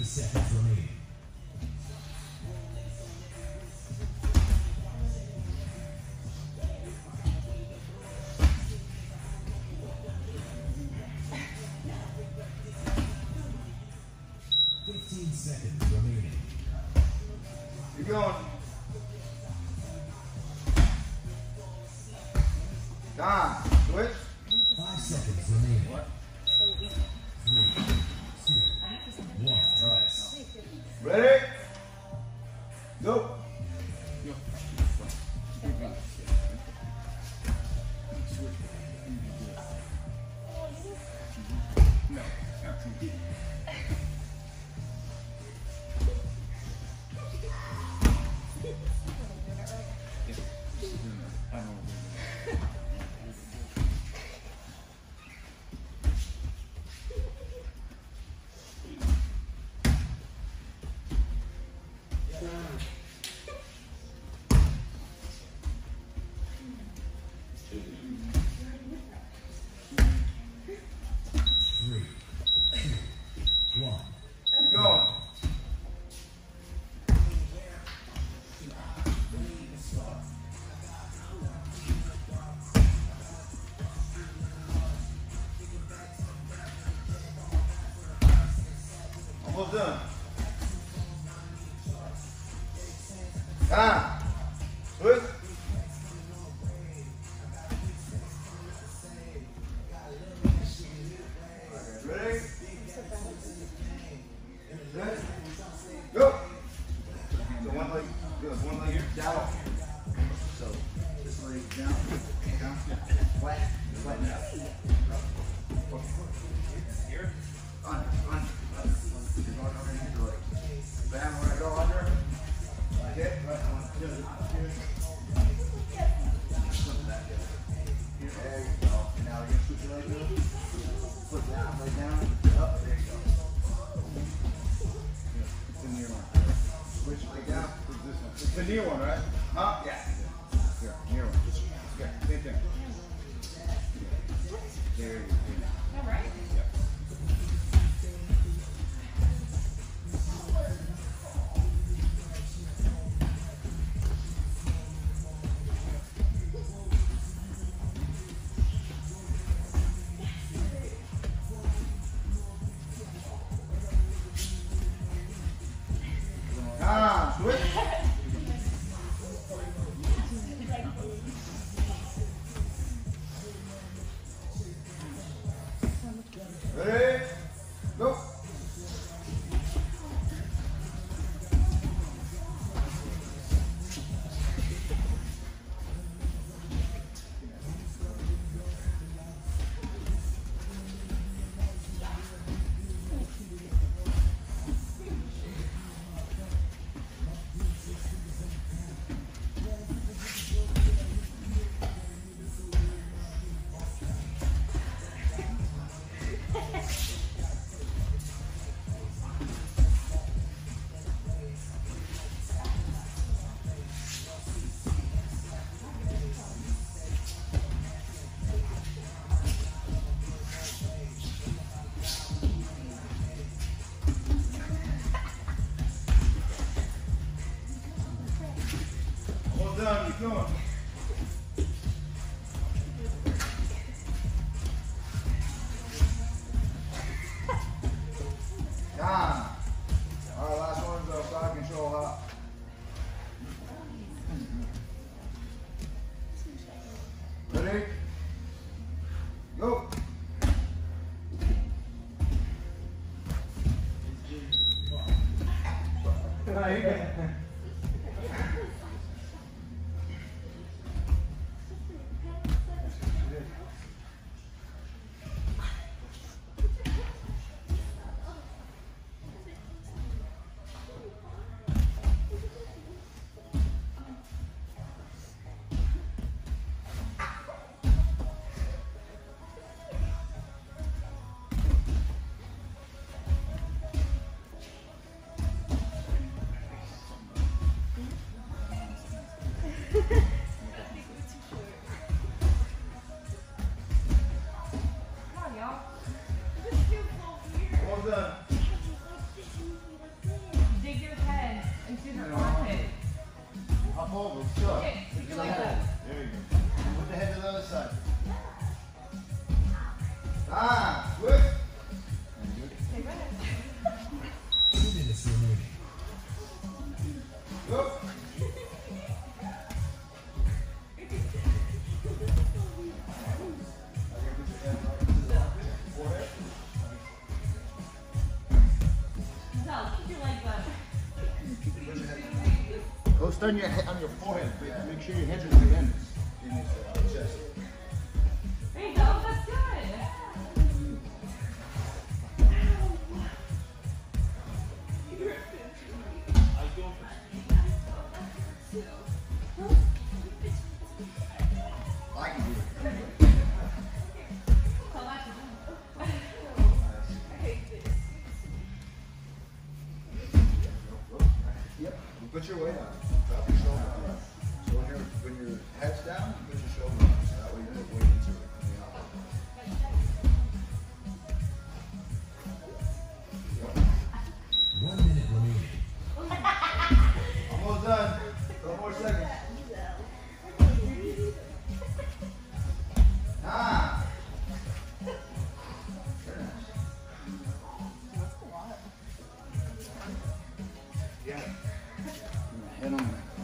seconds remaining. Seconds remaining. Keep going. Time. Switch. 5 seconds remaining. What? 3, 2, 1. All right. Ready? Go. Keep going. Almost done. Time. Switch. Ready? Set. Go. So one leg, one leg down. So this leg down, down, flat, flatten out. Here, on. You're going underneath your leg. Bam, we're gonna go under. Hit, right on. There you go. And now you're gonna switch your leg over. Foot down, leg down, up, there you go. It's the near one. Switch leg down. What's this one? It's the near one, right? Huh? Yeah. Here, near one. Okay, same thing. There you go. All right. Yeah. Switch. Ready? Go. Almost done. Keep going. Time. All right, last one's side control hop. Ready? Go. Almost done. Good. 2 minutes remaining. Go. Go stun your head on your forehead. Make sure your head's at the end. In his chest. There you go, that's good. I can do it. Yep. Put your weight on. Drop your shoulder on. So when your head's down, put your shoulder on. So that way you put weight into it. Yep. 1 minute remaining. Almost done. Couple more seconds. Very nice. Yeah. Head on.